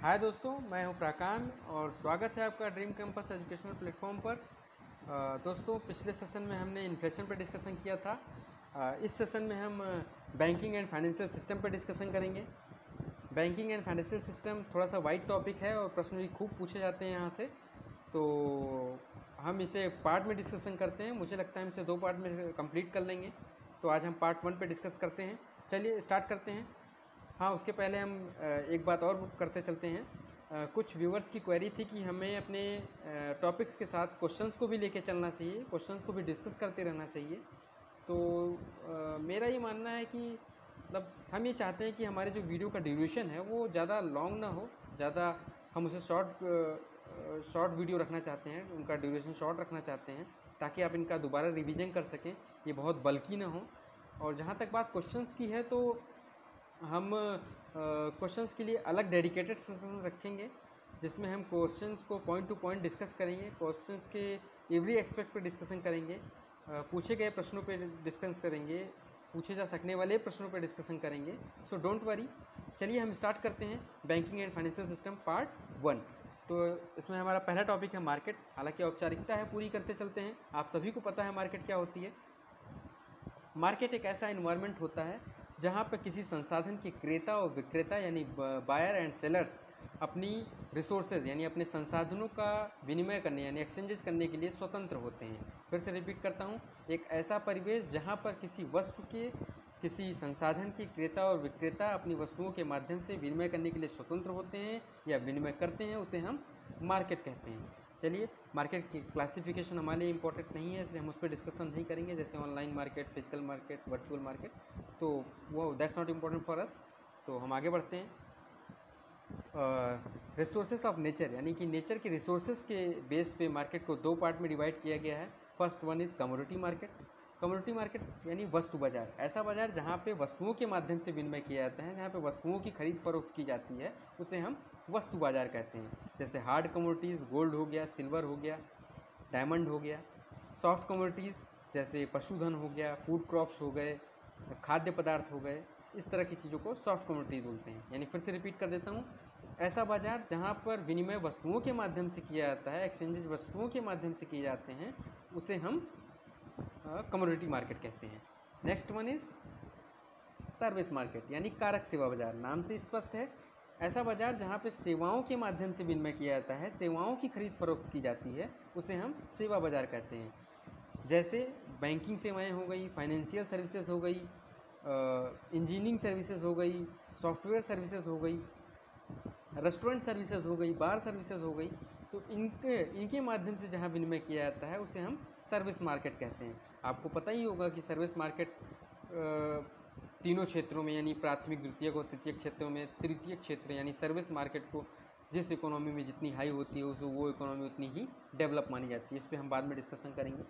हाय दोस्तों, मैं हूं प्राकान और स्वागत है आपका ड्रीम कैंपस एजुकेशनल प्लेटफॉर्म पर। दोस्तों, पिछले सेशन में हमने इन्फ्लेशन पर डिस्कशन किया था। इस सेशन में हम बैंकिंग एंड फाइनेंशियल सिस्टम पर डिस्कशन करेंगे। बैंकिंग एंड फाइनेंशियल सिस्टम थोड़ा सा वाइड टॉपिक है और प्रश्न भी खूब पूछे जाते हैं यहाँ से, तो हम इसे पार्ट में डिस्कशन करते हैं। मुझे लगता है हम इसे 2 पार्ट में कंप्लीट कर लेंगे। तो आज हम पार्ट 1 पे डिस्कस करते हैं। चलिए स्टार्ट करते हैं। हाँ, उसके पहले हम एक बात और करते चलते हैं। कुछ व्यूवर्स की क्वेरी थी कि हमें अपने टॉपिक्स के साथ क्वेश्चंस को भी लेके चलना चाहिए, क्वेश्चंस को भी डिस्कस करते रहना चाहिए। तो मेरा ये मानना है कि मतलब हम ये चाहते हैं कि हमारे जो वीडियो का ड्यूरेशन है वो ज़्यादा लॉन्ग ना हो, ज़्यादा हम उसे शॉर्ट वीडियो रखना चाहते हैं, उनका ड्यूरेशन शॉर्ट रखना चाहते हैं ताकि आप इनका दोबारा रिवीजन कर सकें, ये बहुत बल्कि ना हो। और जहाँ तक बात क्वेश्चंस की है तो हम क्वेश्चंस के लिए अलग डेडिकेटेड सेशन रखेंगे जिसमें हम क्वेश्चंस को पॉइंट टू पॉइंट डिस्कस करेंगे, क्वेश्चंस के एवरी एस्पेक्ट पर डिस्कशन करेंगे, पूछे गए प्रश्नों पर डिस्कस करेंगे, पूछे जा सकने वाले प्रश्नों पर डिस्कशन करेंगे। So don't worry. चलिए हम स्टार्ट करते हैं banking and financial system part 1। तो इसमें हमारा पहला टॉपिक है मार्केट। हालांकि औपचारिकता है, पूरी करते चलते हैं। आप सभी को पता है मार्केट क्या होती है। मार्केट एक ऐसा इन्वायरमेंट होता है जहाँ पर किसी संसाधन के क्रेता और विक्रेता यानी बायर एंड सेलर्स अपनी रिसोर्सेज यानी अपने संसाधनों का विनिमय करने यानी एक्सचेंजेस करने के लिए स्वतंत्र होते हैं। फिर से रिपीट करता हूँ, एक ऐसा परिवेश जहाँ पर किसी संसाधन के क्रेता और विक्रेता अपनी वस्तुओं के माध्यम से विनिमय करने के लिए स्वतंत्र होते हैं या विनिमय करते हैं, उसे हम मार्केट कहते हैं। चलिए, मार्केट की क्लासिफिकेशन हमारे लिए इंपॉर्टेंट नहीं है, इसलिए हम उस पर डिस्कसन नहीं करेंगे, जैसे online market, physical market, virtual market, तो वो that's not important for us. तो हम आगे बढ़ते हैं। रिसोर्सेज ऑफ नेचर यानी कि नेचर के रिसोर्सेज के बेस पे मार्केट को 2 पार्ट में डिवाइड किया गया है। First one is commodity market. Commodity market यानी वस्तु बाजार, ऐसा बाजार जहाँ पे वस्तुओं के माध्यम से विनिमय किया जाता है, जहाँ पे वस्तुओं की खरीद फरोख्त की जाती है, उसे हम वस्तु बाजार कहते हैं। जैसे हार्ड कमोडिटीज़, गोल्ड हो गया, सिल्वर हो गया, डायमंड हो गया। सॉफ्ट कमोडिटीज़ जैसे पशुधन हो गया, फूड क्रॉप्स हो गए, खाद्य पदार्थ हो गए, इस तरह की चीज़ों को सॉफ्ट कमोडिटीज़ बोलते हैं। यानी फिर से रिपीट कर देता हूँ, ऐसा बाजार जहाँ पर विनिमय वस्तुओं के माध्यम से किया जाता है, एक्सचेंजेज वस्तुओं के माध्यम से किए जाते हैं, उसे हम कमोडिटी मार्केट कहते हैं। Next one is service market यानी कारक सेवा बाजार। नाम से स्पष्ट है, ऐसा बाजार जहाँ पे सेवाओं के माध्यम से विनिमय किया जाता है, सेवाओं की खरीद फरोख्त की जाती है, उसे हम सेवा बाजार कहते हैं। जैसे बैंकिंग सेवाएं हो गई, फाइनेंशियल सर्विसेज हो गई, इंजीनियरिंग सर्विसेज हो गई, सॉफ्टवेयर सर्विसेज हो गई, रेस्टोरेंट सर्विसेज हो गई, बार सर्विसेज हो गई। तो इनके माध्यम से जहाँ विनिमय किया जाता है, उसे हम सर्विस मार्केट कहते हैं। आपको पता ही होगा कि सर्विस मार्केट तीनों क्षेत्रों में यानी प्राथमिक, द्वितीयक और तृतीयक क्षेत्रों में तृतीयक क्षेत्र यानी सर्विस मार्केट को जिस इकोनॉमी में जितनी हाई होती है वो इकोनॉमी उतनी ही डेवलप मानी जाती है। इस पर हम बाद में डिस्कशन करेंगे।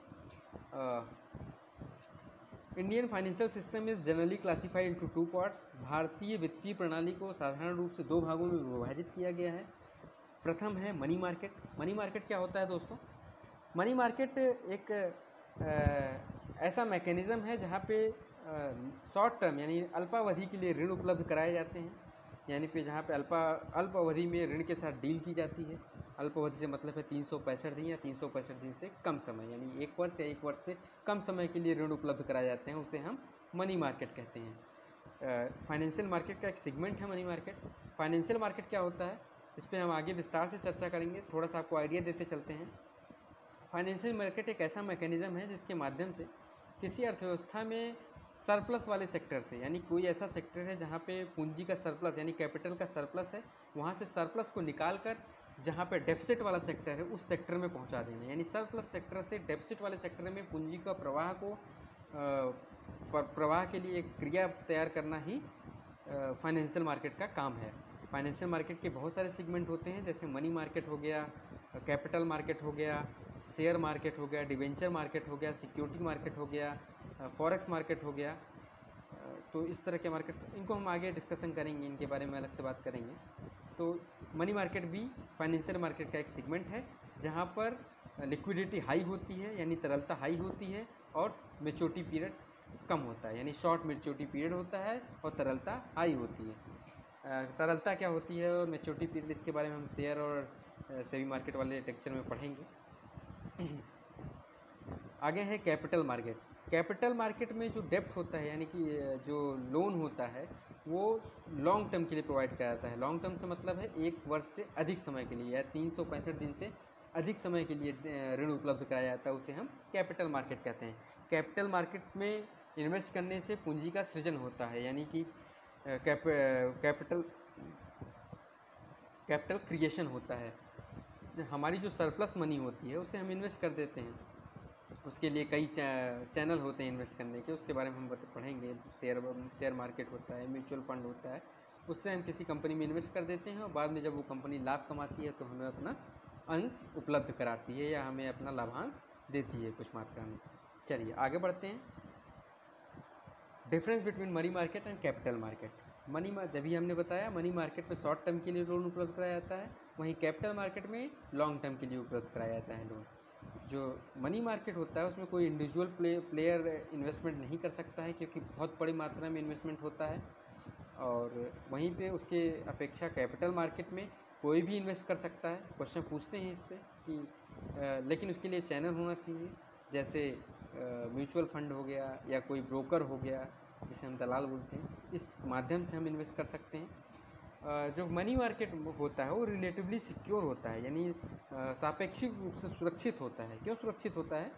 Indian financial system is generally classified into 2 parts. भारतीय वित्तीय प्रणाली को साधारण रूप से 2 भागों में विभाजित किया गया है। प्रथम है मनी मार्केट। मनी मार्केट क्या होता है दोस्तों? मनी मार्केट एक ऐसा मैकेनिज़्म है जहाँ पे शॉर्ट टर्म यानी अल्पावधि के लिए ऋण उपलब्ध कराए जाते हैं, यानी पे जहाँ पे अल्प अवधि में ऋण के साथ डील की जाती है। अल्प अवधि से मतलब है 365 दिन या 365 दिन से कम समय, यानी 1 वर्ष या 1 वर्ष से कम समय के लिए ऋण उपलब्ध कराए जाते हैं, उसे हम मनी मार्केट कहते हैं। फाइनेंशियल मार्केट का एक सेगमेंट है मनी मार्केट। फाइनेंशियल मार्केट क्या होता है, इस पर हम आगे विस्तार से चर्चा करेंगे, थोड़ा सा आपको आइडिया देते चलते हैं। फाइनेंशियल मार्केट एक ऐसा मैकेनिज़्म है जिसके माध्यम से किसी अर्थव्यवस्था में सरप्लस वाले सेक्टर से, यानी कोई ऐसा सेक्टर है जहाँ पे पूंजी का सरप्लस यानी कैपिटल का सरप्लस है, वहाँ से सरप्लस को निकाल कर जहाँ पे डेफिसिट वाला सेक्टर है उस सेक्टर में पहुँचा देना। यानी सरप्लस सेक्टर से डेफिसिट वाले सेक्टर में पूंजी का प्रवाह के लिए एक क्रिया तैयार करना ही फाइनेंशियल मार्केट का काम है। फाइनेंशियल मार्केट के बहुत सारे सेगमेंट होते हैं, जैसे मनी मार्केट हो गया, कैपिटल मार्केट हो गया, शेयर मार्केट हो गया, डिवेंचर मार्केट हो गया, सिक्योरिटी मार्केट हो गया, फॉरेक्स मार्केट हो गया। तो इस तरह के मार्केट, इनको हम आगे डिस्कशन करेंगे, इनके बारे में अलग से बात करेंगे। तो मनी मार्केट भी फाइनेंशियल मार्केट का एक सेगमेंट है जहाँ पर लिक्विडिटी हाई होती है यानी तरलता हाई होती है और मैच्योरिटी पीरियड कम होता है, यानी शॉर्ट मैच्योरिटी पीरियड होता है और तरलता हाई होती है। तरलता क्या होती है और मैच्योरिटी पीरियड, इसके बारे में हम शेयर और सेबी मार्केट वाले लेक्चर में पढ़ेंगे। आगे है कैपिटल मार्केट। कैपिटल मार्केट में जो डेप्ट होता है यानी कि जो लोन होता है वो लॉन्ग टर्म के लिए प्रोवाइड किया जाता है। लॉन्ग टर्म से मतलब है 1 वर्ष से अधिक समय के लिए या 365 दिन से अधिक समय के लिए ऋण उपलब्ध कराया जाता है, उसे हम कैपिटल मार्केट कहते हैं। कैपिटल मार्केट में इन्वेस्ट करने से पूंजी का सृजन होता है, यानी कि कैपिटल क्रिएशन होता है। हमारी जो सरप्लस मनी होती है उसे हम इन्वेस्ट कर देते हैं, उसके लिए कई चैनल होते हैं इन्वेस्ट करने के, उसके बारे में हम पढ़ेंगे। शेयर मार्केट होता है, म्यूचुअल फंड होता है, उससे हम किसी कंपनी में इन्वेस्ट कर देते हैं और बाद में जब वो कंपनी लाभ कमाती है तो हमें अपना अंश उपलब्ध कराती है या हमें अपना लाभांश देती है कुछ मात्रा में। चलिए आगे बढ़ते हैं। Difference between money market and capital market. जब भी हमने बताया मनी मार्केट में शॉर्ट टर्म के लिए लोन उपलब्ध कराया जाता है, वहीं कैपिटल मार्केट में लॉन्ग टर्म के लिए उपलब्ध कराया जाता है लोन। जो मनी मार्केट होता है उसमें कोई इंडिविजुअल प्लेयर इन्वेस्टमेंट नहीं कर सकता है क्योंकि बहुत बड़ी मात्रा में इन्वेस्टमेंट होता है, और वहीं पे उसके अपेक्षा कैपिटल मार्केट में कोई भी इन्वेस्ट कर सकता है। क्वेश्चन पूछते हैं इस पर कि लेकिन उसके लिए चैनल होना चाहिए, जैसे म्यूचुअल फंड हो गया या कोई ब्रोकर हो गया जिसे हम दलाल बोलते हैं, इस माध्यम से हम इन्वेस्ट कर सकते हैं। जो मनी मार्केट होता है वो रिलेटिवली सिक्योर होता है, यानी सापेक्षिक रूप से सुरक्षित होता है। क्यों सुरक्षित होता है?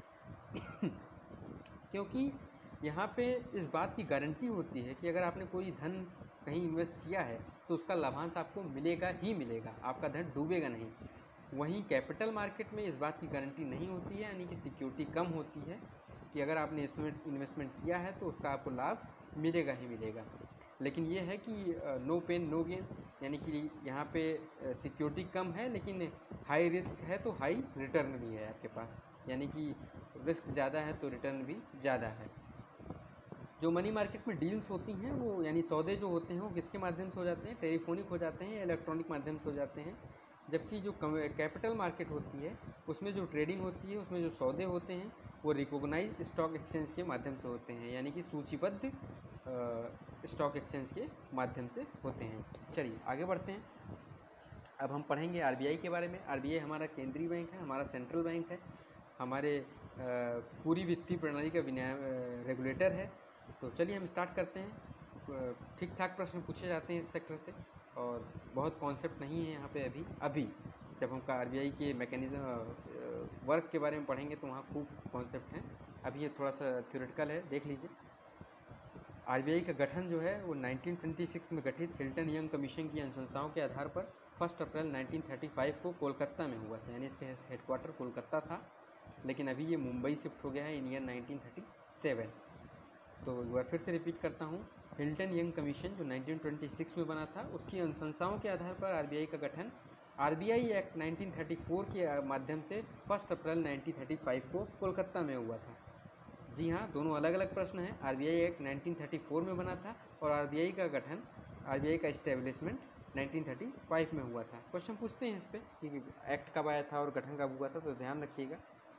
क्योंकि यहाँ पे इस बात की गारंटी होती है कि अगर आपने कोई धन कहीं इन्वेस्ट किया है तो उसका लाभांश आपको मिलेगा ही मिलेगा, आपका धन डूबेगा नहीं। वहीं कैपिटल मार्केट में इस बात की गारंटी नहीं होती है, यानी कि सिक्योरिटी कम होती है कि अगर आपने इसमें इन्वेस्टमेंट किया है तो उसका आपको लाभ मिलेगा ही मिलेगा। लेकिन ये है कि नो पेन नो गेन, यानी कि यहाँ पे सिक्योरिटी कम है लेकिन हाई रिस्क है तो हाई रिटर्न भी है आपके पास, यानी कि रिस्क ज़्यादा है तो रिटर्न भी ज़्यादा है। जो मनी मार्केट में डील्स होती हैं वो यानी सौदे जो होते हैं वो किसके माध्यम से हो जाते हैं? टेलीफोनिक हो जाते हैं या इलेक्ट्रॉनिक माध्यम से हो जाते हैं। जबकि जो कैपिटल मार्केट होती है उसमें जो ट्रेडिंग होती है, उसमें जो सौदे होते हैं वो रिकॉग्नाइज्ड स्टॉक एक्सचेंज के माध्यम से होते हैं, यानी कि सूचीबद्ध स्टॉक एक्सचेंज के माध्यम से होते हैं। चलिए आगे बढ़ते हैं। अब हम पढ़ेंगे आरबीआई के बारे में। आरबीआई हमारा केंद्रीय बैंक है, हमारा सेंट्रल बैंक है, हमारे पूरी वित्तीय प्रणाली का रेगुलेटर है। तो चलिए हम स्टार्ट करते हैं। ठीक ठाक प्रश्न पूछे जाते हैं इस सेक्टर से और बहुत कॉन्सेप्ट नहीं है यहाँ पे अभी जब हम आरबीआई के मैकेनिज्म वर्क के बारे में पढ़ेंगे तो वहाँ खूब कॉन्सेप्ट हैं। अभी ये थोड़ा सा थ्योरेटिकल है, देख लीजिए। आरबीआई का गठन जो है वो 1926 में गठित हिल्टन यंग कमीशन की अनुशंसाओं के आधार पर 1 अप्रैल 1935 को कोलकाता में हुआ था, यानी इसके हेडक्वार्टर कोलकाता था, लेकिन अभी ये मुंबई शिफ्ट हो गया है इन ईयर 1937। तो एक बार फिर से रिपीट करता हूँ, हिल्टन यंग कमीशन जो 1926 में बना था उसकी अनुशंसाओं के आधार पर आरबीआई का गठन आरबीआई एक्ट 1934 के माध्यम से 1 अप्रैल 1935 को कोलकाता में हुआ था। जी हाँ, दोनों अलग अलग प्रश्न हैं। आरबीआई एक्ट 1934 में बना था और आरबीआई का गठन, आरबीआई का इस्टेब्लिशमेंट 1935 में हुआ था। क्वेश्चन पूछते हैं इस पर कि एक्ट कब आया था और गठन कब हुआ था, तो ध्यान रखिएगा।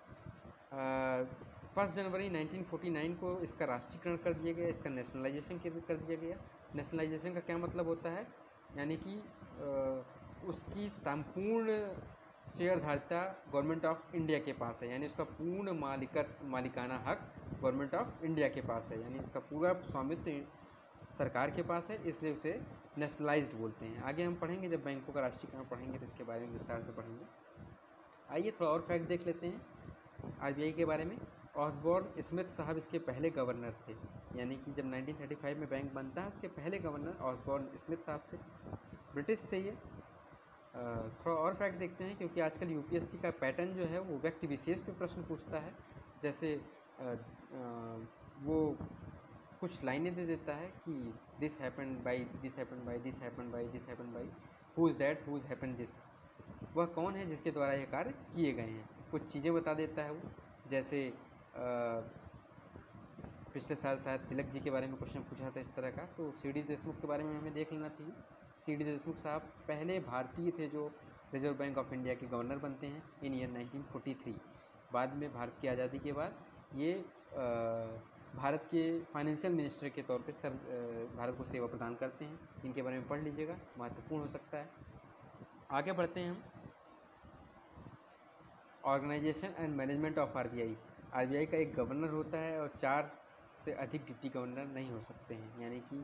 1 जनवरी 1949 को इसका राष्ट्रीयकरण कर दिया गया, इसका नेशनलाइजेशन कर दिया गया। नेशनलाइजेशन का क्या मतलब होता है? यानी कि उसकी संपूर्ण शेयरधारिता गवर्नमेंट ऑफ इंडिया के पास है, यानी उसका पूर्ण मालिकाना हक गवर्नमेंट ऑफ इंडिया के पास है, यानी उसका पूरा स्वामित्व सरकार के पास है, इसलिए उसे नेशनलाइज्ड बोलते हैं। आगे हम पढ़ेंगे, जब बैंकों का राष्ट्रीयकरण पढ़ेंगे तो इसके बारे में विस्तार से पढ़ेंगे। आइए थोड़ा और फैक्ट देख लेते हैं आरबीआई के बारे में। ऑसबॉर्न स्मिथ साहब इसके पहले गवर्नर थे, यानी कि जब 1935 में बैंक बनता है उसके पहले गवर्नर ऑसबॉर्न स्मिथ साहब थे, ब्रिटिश थे ये। थोड़ा और फैक्ट देखते हैं, क्योंकि आजकल यूपीएससी का पैटर्न जो है वो व्यक्ति विशेष पे प्रश्न पूछता है। जैसे वो कुछ लाइनें दे देता है कि this happen by, this happen by, this happen by, this happen by, who is that, who is happen this, वह कौन है जिसके द्वारा ये कार्य किए गए हैं। कुछ चीज़ें बता देता है वो, जैसे पिछले साल शायद तिलक जी के बारे में क्वेश्चन पूछा था इस तरह का, तो सीडी देशमुख के बारे में हमें देख लेना चाहिए। सीडी देशमुख साहब पहले भारतीय थे जो रिजर्व बैंक ऑफ इंडिया के गवर्नर बनते हैं इन ईयर 1943। बाद में भारत की आज़ादी के बाद ये भारत के फाइनेंशियल मिनिस्टर के तौर पे भारत को सेवा प्रदान करते हैं। इनके बारे में पढ़ लीजिएगा, महत्वपूर्ण हो सकता है। आगे बढ़ते हैं हम। Organisation and management of RBI. RBI का एक गवर्नर होता है और 4 से अधिक डिप्टी गवर्नर नहीं हो सकते हैं, यानी कि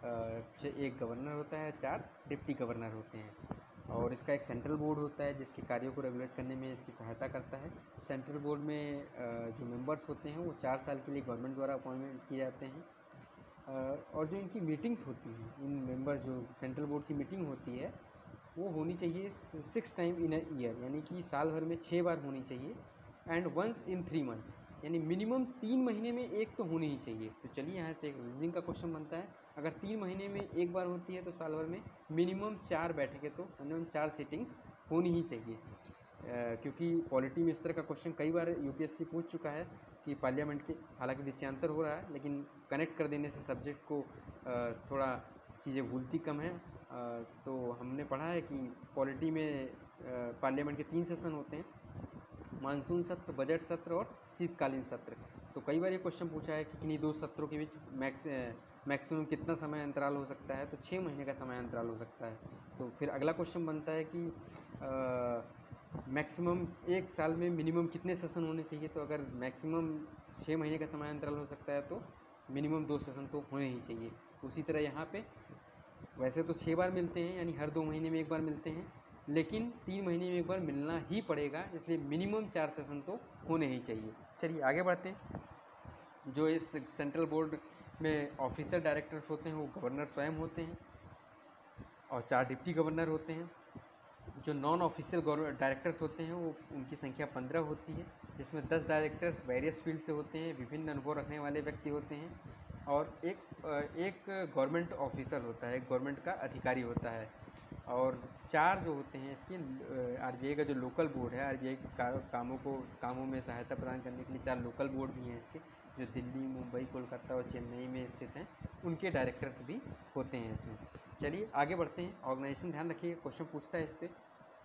एक गवर्नर होता है, 4 डिप्टी गवर्नर होते हैं। और इसका एक सेंट्रल बोर्ड होता है जिसके कार्यों को रेगुलेट करने में इसकी सहायता करता है। सेंट्रल बोर्ड में जो मेंबर्स होते हैं वो 4 साल के लिए गवर्नमेंट द्वारा अपॉइंटमेंट किए जाते हैं। और जो इनकी मीटिंग्स होती हैं, इन मेंबर्स जो सेंट्रल बोर्ड की मीटिंग होती है वो होनी चाहिए 6 टाइम इन अ ईयर, यानी कि साल भर में 6 बार होनी चाहिए। एंड वंस इन 3 मंथ्स, यानी मिनिमम 3 महीने में एक तो होनी ही चाहिए। तो चलिए यहाँ से एक रीजनिंग का क्वेश्चन बनता है। अगर 3 महीने में एक बार होती है तो साल भर में मिनिमम 4 बैठकें, तो मिनिमम 4 सीटिंग्स होनी ही चाहिए। क्योंकि पॉलिटी में इस तरह का क्वेश्चन कई बार यूपीएससी पूछ चुका है कि पार्लियामेंट के, हालांकि विषयांतर हो रहा है लेकिन कनेक्ट कर देने से सब्जेक्ट को थोड़ा चीज़ें भूलती कम है। तो हमने पढ़ा है कि पॉलिटी में पार्लियामेंट के 3 सेशन होते हैं, मानसून सत्र, बजट सत्र और शीतकालीन सत्र। तो कई बार ये क्वेश्चन पूछा है कि किन्हीं 2 सत्रों के बीच मैक्सिमम कितना समय अंतराल हो सकता है, तो 6 महीने का समय अंतराल हो सकता है। तो फिर अगला क्वेश्चन बनता है कि मैक्सिमम एक साल में मिनिमम कितने सेशन होने चाहिए। तो अगर मैक्सिमम 6 महीने का समय अंतराल हो सकता है तो मिनिमम 2 सेशन तो होने ही चाहिए। उसी तरह यहाँ पे वैसे तो 6 बार मिलते हैं, यानी हर 2 महीने में एक बार मिलते हैं, लेकिन 3 महीने में एक बार मिलना ही पड़ेगा, इसलिए मिनिमम 4 सेशन तो होने ही चाहिए। चलिए आगे बढ़ते हैं। जो इस सेंट्रल बोर्ड में ऑफिसर डायरेक्टर्स होते हैं वो गवर्नर स्वयं होते हैं और 4 डिप्टी गवर्नर होते हैं। जो नॉन ऑफिशियल डायरेक्टर्स होते हैं वो उनकी संख्या 15 होती है, जिसमें 10 डायरेक्टर्स वेरियस फील्ड से होते हैं, विभिन्न अनुभव रखने वाले व्यक्ति होते हैं। और एक गवर्नमेंट ऑफिसर होता है, गवर्नमेंट का अधिकारी होता है। और 4 जो होते हैं इसके आरबीआई का जो लोकल बोर्ड है, आरबीआई के कामों में सहायता प्रदान करने के लिए 4 लोकल बोर्ड भी हैं इसके, जो दिल्ली, मुंबई, कोलकाता और चेन्नई में स्थित हैं। उनके डायरेक्टर्स भी होते हैं इसमें। चलिए आगे बढ़ते हैं। ऑर्गेनाइजेशन ध्यान रखिएगा, क्वेश्चन पूछता है इस पर।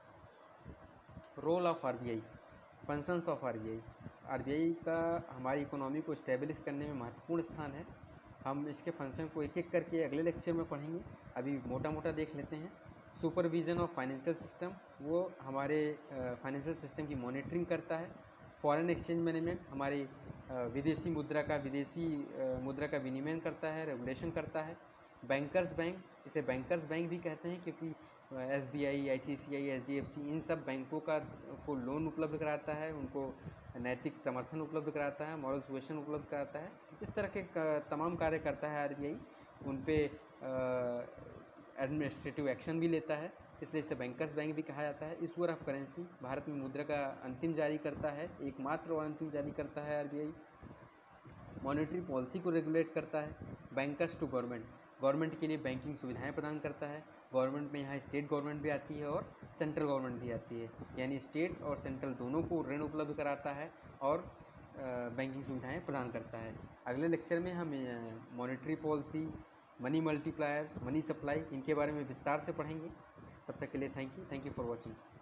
Role of RBI, functions of RBI. RBI का हमारी इकोनॉमी को स्टेबलिश करने में महत्वपूर्ण स्थान है। हम इसके फंक्शन को एक एक करके अगले लेक्चर में पढ़ेंगे, अभी मोटा मोटा देख लेते हैं। सुपरविजन ऑफ फाइनेंशियल सिस्टम, वो हमारे फाइनेंशियल सिस्टम की मॉनिटरिंग करता है। फॉरेन एक्सचेंज मैनेजमेंट, हमारी विदेशी मुद्रा का विनिमय करता है, रेगुलेशन करता है। बैंकर्स बैंक, इसे बैंकर्स बैंक भी कहते हैं क्योंकि एसबीआई, आईसीआईसीआई, एचडीएफसी इन सब बैंकों को लोन उपलब्ध कराता है, उनको नैतिक समर्थन उपलब्ध कराता है, मॉरल सुएशन उपलब्ध कराता है। इस तरह के तमाम कार्य करता है आरबीआई। उन पे एडमिनिस्ट्रेटिव एक्शन भी लेता है, इसलिए इसे बैंकर्स बैंक भी कहा जाता है। इशूअर ऑफ करेंसी, भारत में मुद्रा का अंतिम जारी करता है, एकमात्र और अंतिम जारी करता है आरबीआई। मॉनेटरी पॉलिसी को रेगुलेट करता है। बैंकर्स टू गवर्नमेंट, गवर्नमेंट के लिए बैंकिंग सुविधाएं प्रदान करता है। गवर्नमेंट में यहाँ स्टेट गवर्नमेंट भी आती है और सेंट्रल गवर्नमेंट भी आती है, यानी स्टेट और सेंट्रल दोनों को ऋण उपलब्ध कराता है और बैंकिंग सुविधाएं प्रदान करता है। अगले लेक्चर में हम monetary policy, money multiplier, money supply, इनके बारे में विस्तार से पढ़ेंगे। तब तक के लिए थैंक यू फॉर वॉचिंग।